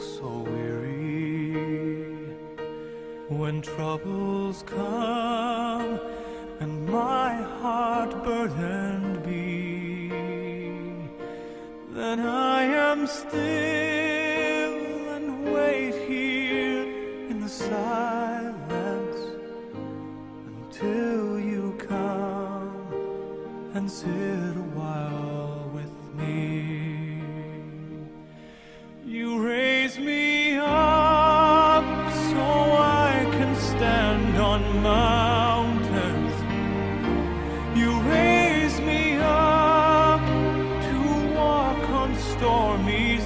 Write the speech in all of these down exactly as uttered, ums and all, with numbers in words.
so weary when troubles come and my heart burdened be. Then I am still and wait here in the silence until you come and sit a while with me. You raise me up so I can stand on mountains. You raise me up to walk on stormy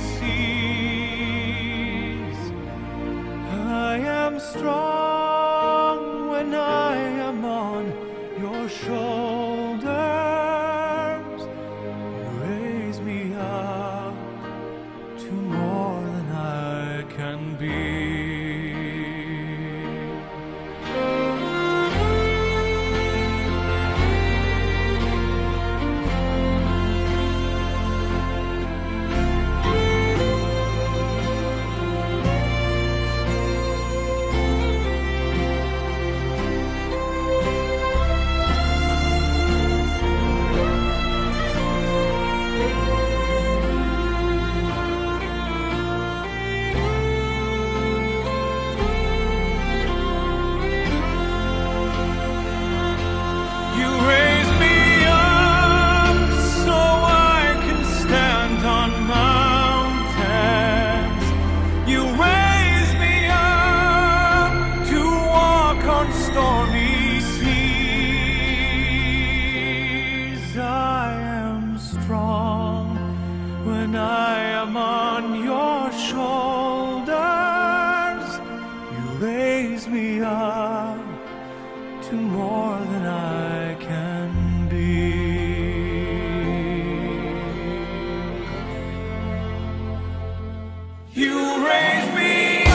seas. I am strong when I am on your shoulders. You raise me up to more than I can be. Stormy seas, I am strong when I am on your shoulders. You raise me up to more than I can be. You raise me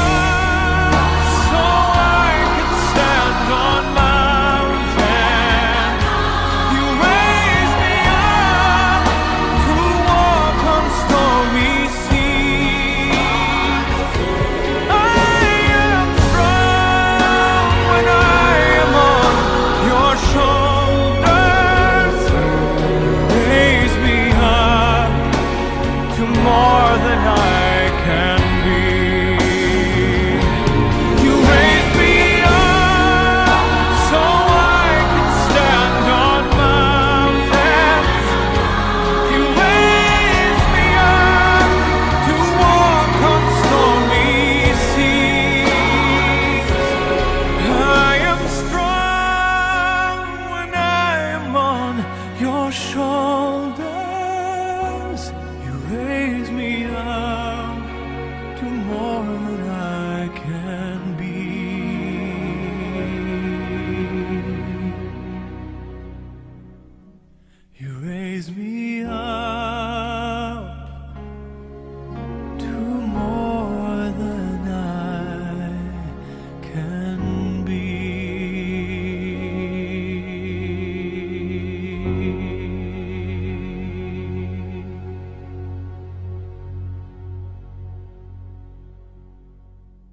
more than I can be. You raise me up so I can stand on mountains. You raise me up to walk on stormy seas. I am strong when I am on your shoulders. Raise me up to more than I can be. You raise me